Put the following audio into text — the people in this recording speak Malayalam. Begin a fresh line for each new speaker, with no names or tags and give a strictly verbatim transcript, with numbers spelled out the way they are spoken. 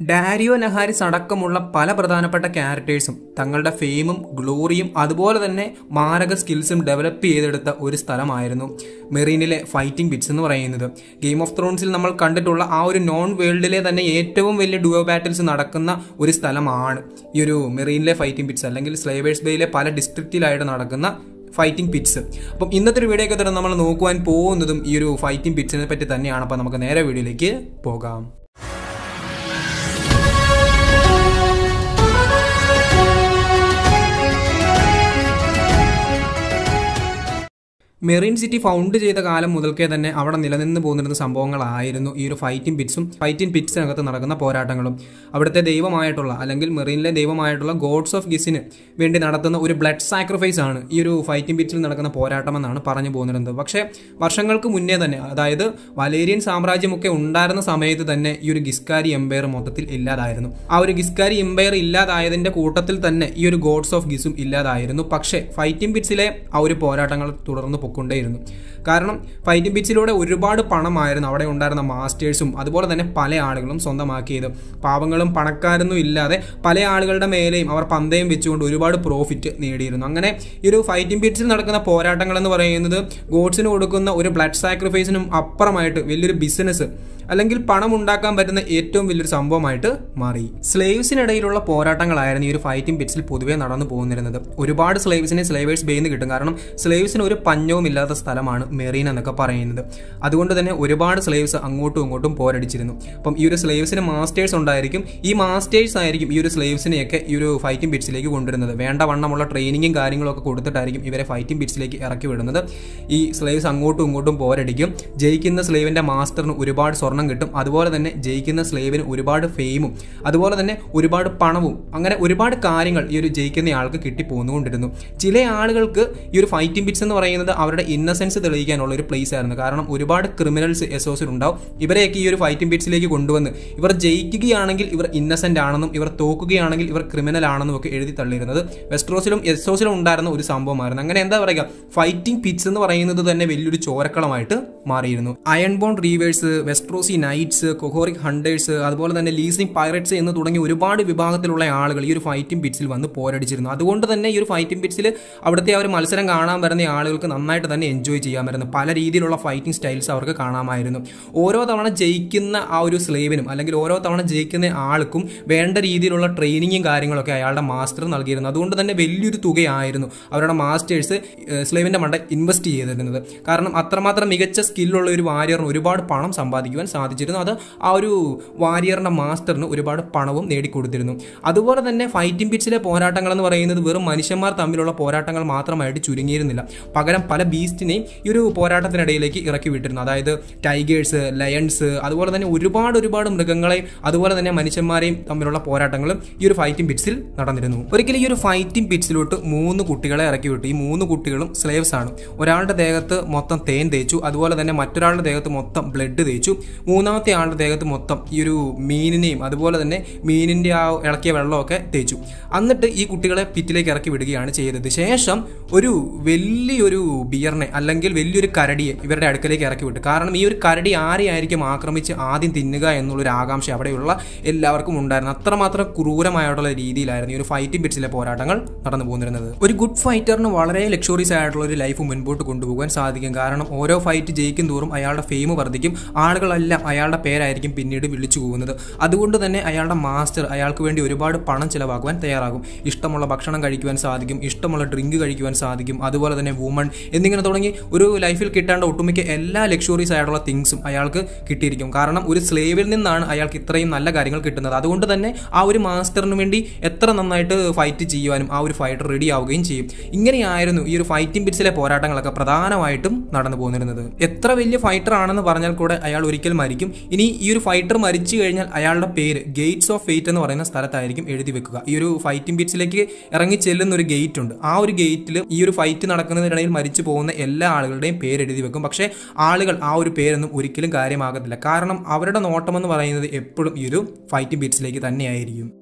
ഡാരിയോ നഹാരിസ് അടക്കമുള്ള പല പ്രധാനപ്പെട്ട ക്യാരക്ടേഴ്സും തങ്ങളുടെ ഫെയിമും ഗ്ലോറിയും അതുപോലെ തന്നെ മാരക സ്കിൽസും ഡെവലപ്പ് ചെയ്തെടുത്ത ഒരു സ്ഥലമായിരുന്നു മെറീനിലെ ഫൈറ്റിംഗ് പിറ്റ്സ് എന്ന് പറയുന്നത്. ഗെയിം ഓഫ് ത്രോൺസിൽ നമ്മൾ കണ്ടിട്ടുള്ള ആ ഒരു നോൺ വേൾഡിലെ തന്നെ ഏറ്റവും വലിയ ഡുവോ ബാറ്റിൽസ് നടക്കുന്ന ഒരു സ്ഥലമാണ് ഈ ഒരു മെറീനിലെ ഫൈറ്റിംഗ് പിറ്റ്സ്, അല്ലെങ്കിൽ സ്ലേവേഴ്സ് ബേയിലെ പല ഡിസ്ട്രിക്റ്റിലായിട്ട് നടക്കുന്ന ഫൈറ്റിംഗ് പിറ്റ്സ്. അപ്പം ഇന്നത്തെ ഒരു വീഡിയോ ഒക്കെ തന്നെ നമ്മൾ നോക്കുവാൻ പോകുന്നതും ഈ ഒരു ഫൈറ്റിംഗ് പിറ്റ്സിനെ പറ്റി തന്നെയാണ്. അപ്പം നമുക്ക് നേരെ വീഡിയോയിലേക്ക് പോകാം. മെറീൻ സിറ്റി ഫൗണ്ട് ചെയ്ത കാലം മുതൽക്കേ തന്നെ അവിടെ നിലനിന്ന് പോന്നിരുന്ന സംഭവങ്ങളായിരുന്നു ഈ ഒരു ഫൈറ്റിംഗ് പിറ്റ്സും ഫൈറ്റിംഗ് പിറ്റ്സിനകത്ത് നടക്കുന്ന പോരാട്ടങ്ങളും. അവിടുത്തെ ദൈവമായിട്ടുള്ള അല്ലെങ്കിൽ മെറീനിലെ ദൈവമായിട്ടുള്ള ഗോഡ്സ് ഓഫ് ഗിസിന് വേണ്ടി നടത്തുന്ന ഒരു ബ്ലഡ് സാക്രിഫൈസ് ആണ് ഈ ഒരു ഫൈറ്റിംഗ് പിറ്റ്സിൽ നടക്കുന്ന പോരാട്ടമെന്നാണ് പറഞ്ഞു പോന്നിരുന്നത്. പക്ഷേ വർഷങ്ങൾക്ക് മുന്നേ തന്നെ, അതായത് വലേരിയൻ സാമ്രാജ്യമൊക്കെ ഉണ്ടായിരുന്ന സമയത്ത് തന്നെ ഈ ഒരു ഗിസ്കാരി എംപയർ മൊത്തത്തിൽ ഇല്ലാതായിരുന്നു. ആ ഒരു ഗിസ്കാരി എംപയർ ഇല്ലാതായതിന്റെ കൂട്ടത്തിൽ തന്നെ ഈ ഒരു ഗോഡ്സ് ഓഫ് ഗിസും ഇല്ലാതായിരുന്നു. പക്ഷേ ഫൈറ്റിംഗ് പിറ്റ്സിലെ ആ ഒരു പോരാട്ടങ്ങൾ തുടർന്ന് കൊണ്ടേയിരുന്നു. കാരണം ഫൈറ്റിംഗ് പിറ്റ്സിലൂടെ ഒരുപാട് പണമായിരുന്നു അവിടെ ഉണ്ടായിരുന്ന മാസ്റ്റേഴ്സും അതുപോലെ തന്നെ പല ആളുകളും സ്വന്തമാക്കിയത്. പാവങ്ങളും പണക്കാരൊന്നും ഇല്ലാതെ പല ആളുകളുടെ മേലെയും അവർ പന്തയം വെച്ചുകൊണ്ട് ഒരുപാട് പ്രോഫിറ്റ് നേടിയിരുന്നു. അങ്ങനെ ഈ ഒരു ഫൈറ്റിംഗ് പിറ്റ്സിൽ നടക്കുന്ന പോരാട്ടങ്ങൾ എന്ന് പറയുന്നത് ഗോഡ്സിന് കൊടുക്കുന്ന ഒരു ബ്ലഡ് സാക്രിഫൈസിനും അപ്പുറമായിട്ട് വലിയൊരു ബിസിനസ് അല്ലെങ്കിൽ പണം ഉണ്ടാക്കാൻ പറ്റുന്ന ഏറ്റവും വലിയൊരു സംഭവമായിട്ട് മാറി. സ്ലേവ്സിനിടയിലുള്ള പോരാട്ടങ്ങളായിരുന്നു ഈ ഒരു ഫൈറ്റിംഗ് പിറ്റ്സിൽ പൊതുവേ നടന്നു പോകുന്നിരുന്നത്. ഒരുപാട് സ്ലേവ്സിനെ സ്ലേവേഴ്സ് ബേയിൽ നിന്ന് കിട്ടും. കാരണം സ്ലേവ്സിന് ഒരു പഞ്ഞവും ഇല്ലാത്ത സ്ഥലമാണ് മെറീൻ എന്നൊക്കെ പറയുന്നത്. അതുകൊണ്ട് തന്നെ ഒരുപാട് സ്ലേവ്സ് അങ്ങോട്ടും ഇങ്ങോട്ടും പോരടിച്ചിരുന്നു. അപ്പം ഈ ഒരു സ്ലേവ്സിന് മാസ്റ്റേഴ്സ് ഉണ്ടായിരിക്കും. ഈ മാസ്റ്റേഴ്സ് ആയിരിക്കും ഈ ഒരു സ്ലേവ്സിനെയൊക്കെ ഈ ഒരു ഫൈറ്റിംഗ് പിറ്റ്സിലേക്ക് കൊണ്ടുവരുന്നത്. വേണ്ട വണ്ണമുള്ള ട്രെയിനിങ്ങും കാര്യങ്ങളും ഒക്കെ കൊടുത്തിട്ടായിരിക്കും ഇവരെ ഫൈറ്റിംഗ് പിറ്റ്സിലേക്ക് ഇറക്കി വിടുന്നത്. ഈ സ്ലേവ്സ് അങ്ങോട്ടും ഇങ്ങോട്ടും പോരടിക്കും. ജയിക്കുന്ന സ്ലേവിന്റെ മാസ്റ്ററിന് ഒരുപാട് സ്വർണ്ണം കിട്ടും. അതുപോലെ തന്നെ ജയിക്കുന്ന സ്ലേവിന് ഒരുപാട് ഫെയിമും അതുപോലെ തന്നെ ഒരുപാട് പണവും, അങ്ങനെ ഒരുപാട് കാര്യങ്ങൾ ഈ ഒരു ജയിക്കുന്ന ആൾക്ക് കിട്ടിപ്പോന്നുകൊണ്ടിരുന്നു. ചില ആളുകൾക്ക് ഈ ഒരു ഫൈറ്റിംഗ് പിറ്റ്സ് എന്ന് പറയുന്നത് അവരുടെ ഇന്നസെൻസ് തെളിയിക്കാനുള്ള ഒരു പ്ലേസ് ആയിരുന്നു. കാരണം ഒരുപാട് ക്രിമിനൽസ് എസോസിൽ ഉണ്ടാവും. ഇവരെയൊക്കെ ഈ ഒരു ഫൈറ്റിംഗ് പിറ്റ്സിലേക്ക് കൊണ്ടുവന്ന് ഇവർ ജയിക്കുകയാണെങ്കിൽ ഇവർ ഇന്നസെന്റ് ആണെന്നും ഇവർ തോക്കുകയാണെങ്കിൽ ഇവർ ക്രിമിനൽ ആണെന്നും ഒക്കെ എഴുതി തള്ളിയിരുന്നത് വെസ്റ്റ്രോസിലും എസോസിലും ഉണ്ടായിരുന്ന ഒരു സംഭവമായിരുന്നു. അങ്ങനെ എന്താ പറയുക, ഫൈറ്റിംഗ് പിറ്റ്സ് എന്ന് പറയുന്നത് തന്നെ വലിയൊരു ചോരക്കളമായിട്ട് മാറിയിരുന്നു. Iron born reavers, Westerosi knights, Qohoric hunters, അതുപോലെ തന്നെ ലീസിംഗ് പൈററ്റ്സ് എന്ന് തുടങ്ങി ഒരുപാട് വിഭാഗത്തിലുള്ള ആളുകൾ ഈ ഒരു ഫൈറ്റിംഗ് പിറ്റ്സിൽ വന്ന് പോരടിച്ചിരുന്നു. അതുകൊണ്ട് തന്നെ ഈ ഒരു ഫൈറ്റിംഗ് പിറ്റ്സിൽ അവിടുത്തെ ആ ഒരു മത്സരം കാണാൻ വരുന്ന ആളുകൾക്ക് നന്നായിട്ട് തന്നെ എൻജോയ് ചെയ്യാമായിരുന്നു. പല രീതിയിലുള്ള ഫൈറ്റിംഗ് സ്റ്റൈൽസ് അവർക്ക് കാണാമായിരുന്നു. ഓരോ തവണ ജയിക്കുന്ന ആ ഒരു സ്ലേവിനും അല്ലെങ്കിൽ ഓരോ തവണ ജയിക്കുന്ന ആൾക്കും വേണ്ട രീതിയിലുള്ള ട്രെയിനിങ്ങും കാര്യങ്ങളൊക്കെ അയാളുടെ മാസ്റ്റർ നൽകിയിരുന്നു. അതുകൊണ്ട് തന്നെ വലിയൊരു തുകയായിരുന്നു അവരുടെ മാസ്റ്റേഴ്സ് സ്ലേവിന്റെ മണ്ട ഇൻവെസ്റ്റ് ചെയ്തിരുന്നത്. കാരണം അത്രമാത്രം മികച്ച സ്കില്ലുള്ള ഒരു വാരിയറിന് ഒരുപാട് പണം സമ്പാദിക്കുവാൻ സാധിച്ചിരുന്നു. അത് ആ ഒരു വാരിയറിന്റെ മാസ്റ്ററിന് ഒരുപാട് പണവും നേടിക്കൊടുത്തിരുന്നു. അതുപോലെ തന്നെ ഫൈറ്റിംഗ് പിറ്റ്സിലെ പോരാട്ടങ്ങൾ എന്ന് പറയുന്നത് വെറും മനുഷ്യന്മാർ തമ്മിലുള്ള പോരാട്ടങ്ങൾ മാത്രമായിട്ട് ചുരുങ്ങിയിരുന്നില്ല. പകരം പല ബീസ്റ്റിനെയും ഈ ഒരു പോരാട്ടത്തിനിടയിലേക്ക് ഇറക്കി വിട്ടിരുന്നു. അതായത് ടൈഗേഴ്സ്, ലയൺസ്, അതുപോലെ തന്നെ ഒരുപാട് ഒരുപാട് മൃഗങ്ങളെയും അതുപോലെ തന്നെ മനുഷ്യന്മാരെയും തമ്മിലുള്ള പോരാട്ടങ്ങളും ഈ ഒരു ഫൈറ്റിംഗ് പിറ്റ്സിൽ നടന്നിരുന്നു. ഒരിക്കലും ഈ ഒരു ഫൈറ്റിംഗ് പിറ്റ്സിലോട്ട് മൂന്ന് കുട്ടികളെ ഇറക്കി വിട്ടു. ഈ മൂന്ന് കുട്ടികളും സ്ലേവ്സ് ആണ്. ഒരാളുടെ ദേഹത്ത് മൊത്തം തേൻ തേച്ചു, അതുപോലെ തന്നെ മറ്റൊരാളുടെ ദേഹത്ത് മൊത്തം ബ്ലഡ് തേച്ചു, മൂന്നാമത്തെ ആളുടെ ദേഹത്ത് മൊത്തം ഈ ഒരു മീനിനെയും അതുപോലെ തന്നെ മീനിന്റെ ആ ഇളക്കിയ വെള്ളമൊക്കെ തേച്ചു. എന്നിട്ട് ഈ കുട്ടികളെ പിറ്റിലേക്ക് ഇറക്കി വിടുകയാണ് ചെയ്തത്. ശേഷം ഒരു വലിയൊരു ബിയറിനെ അല്ലെങ്കിൽ വലിയൊരു കരടിയെ ഇവരുടെ അടുക്കലേക്ക് ഇറക്കി വിട്ടു. കാരണം ഈ ഒരു കരടി ആരെയായിരിക്കും ആക്രമിച്ച് ആദ്യം തിന്നുക എന്നുള്ളൊരു ആകാംക്ഷ അവിടെയുള്ള എല്ലാവർക്കും ഉണ്ടായിരുന്നു. അത്രമാത്രം ക്രൂരമായിട്ടുള്ള രീതിയിലായിരുന്നു ഈ ഒരു ഫൈറ്റിംഗ് പിറ്റ്സിലെ പോരാട്ടങ്ങൾ നടന്നു പോന്നിരുന്നത്. ഒരു ഗുഡ് ഫൈറ്ററിന് വളരെ ലക്ഷറീസ് ആയിട്ടുള്ള ഒരു ലൈഫ് മുൻപോട്ട് കൊണ്ടുപോകാൻ സാധിക്കും. കാരണം ഓരോ ഫൈറ്റ് ജയിക്കും തോറും അയാളുടെ ഫെയിം വർദ്ധിക്കും. ആളുകളെല്ലാം അയാളുടെ പേരായിരിക്കും പിന്നീട് വിളിച്ചു പോകുന്നത്. അതുകൊണ്ട് തന്നെ അയാളുടെ മാസ്റ്റർ അയാൾക്ക് വേണ്ടി ഒരുപാട് പണം ചിലവാക്കുവാൻ തയ്യാറാകും. ഇഷ്ടമുള്ള ഭക്ഷണം കഴിക്കുവാൻ സാധിക്കും, ഇഷ്ടമുള്ള ഡ്രിങ്ക് കഴിക്കുവാൻ സാധിക്കും, അതുപോലെ തന്നെ വുമൺ എന്നിങ്ങനെ തുടങ്ങി ഒരു ലൈഫിൽ കിട്ടേണ്ട ഒട്ടുമിക്ക എല്ലാ ലക്ഷറീസ് ആയിട്ടുള്ള തിങ്സും അയാൾക്ക് കിട്ടിയിരിക്കും. കാരണം ഒരു സ്ലേവിൽ നിന്നാണ് അയാൾക്ക് ഇത്രയും നല്ല കാര്യങ്ങൾ കിട്ടുന്നത്. അതുകൊണ്ട് തന്നെ ആ ഒരു മാസ്റ്ററിന് വേണ്ടി എത്ര നന്നായിട്ട് ഫൈറ്റ് ചെയ്യുവാനും ആ ഒരു ഫൈറ്റർ റെഡി ആവുകയും ചെയ്യും. ഇങ്ങനെയായിരുന്നു ഈ ഒരു ഫൈറ്റിംഗ് പിറ്റ്സിലെ പോരാട്ടങ്ങളൊക്കെ പ്രധാനമായിട്ടും നടന്നു പോന്നിരുന്നത്. എത്ര വലിയ ഫൈറ്റർ ആണെന്ന് പറഞ്ഞാൽ കൂടെ അയാൾ ഒരിക്കൽ മരിക്കും. ഇനി ഈ ഒരു ഫൈറ്റർ മരിച്ചു കഴിഞ്ഞാൽ അയാളുടെ പേര് ഗേറ്റ്സ് ഓഫ് ഫേറ്റ് എന്ന് പറയുന്ന സ്ഥലത്തായിരിക്കും എഴുതി വെക്കുക. ഈ ഒരു ഫൈറ്റിംഗ് പിറ്റ്സിലേക്ക് ഇറങ്ങി ചെല്ലുന്ന ഒരു ഗേറ്റ് ഉണ്ട്. ആ ഒരു ഗേറ്റിൽ ഈ ഒരു ഫൈറ്റ് നടക്കുന്നതിനിടയിൽ മരിച്ചു പോകുന്ന എല്ലാ ആളുകളുടെയും പേര് എഴുതി വെക്കും. പക്ഷേ ആളുകൾ ആ ഒരു പേരൊന്നും ഒരിക്കലും കാര്യമാകത്തില്ല. കാരണം അവരുടെ നോട്ടം എന്ന് പറയുന്നത് എപ്പോഴും ഈ ഒരു ഫൈറ്റിംഗ് പിറ്റ്സിലേക്ക് തന്നെയായിരിക്കും.